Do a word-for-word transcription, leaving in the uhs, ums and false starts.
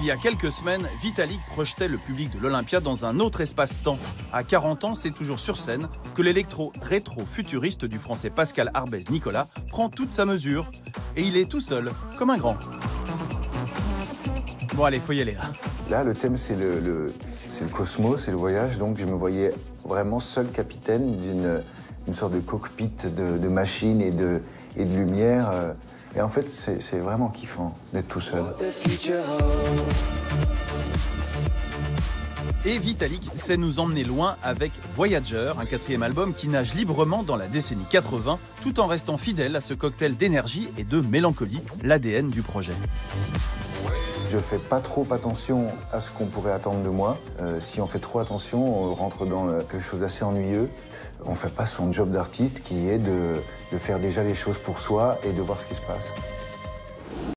Il y a quelques semaines, Vitalik projetait le public de l'Olympia dans un autre espace-temps. À quarante ans, c'est toujours sur scène que l'électro-rétro-futuriste du français Pascal Arbès-Nicolas prend toute sa mesure. Et il est tout seul, comme un grand. Bon allez, faut y aller là. Là, le thème, c'est le, le, c'est le cosmos, c'est le voyage. Donc, je me voyais vraiment seul capitaine d'une une sorte de cockpit de, de machines et de, et de lumière. Et en fait, c'est vraiment kiffant d'être tout seul. Et Vitalik sait nous emmener loin avec Voyager, un quatrième album qui nage librement dans la décennie quatre-vingts, tout en restant fidèle à ce cocktail d'énergie et de mélancolie, l'A D N du projet. Je fais pas trop attention à ce qu'on pourrait attendre de moi. Euh, si on fait trop attention, on rentre dans quelque chose d'assez ennuyeux. On fait pas son job d'artiste qui est de, de faire déjà les choses pour soi et de voir ce qui se passe.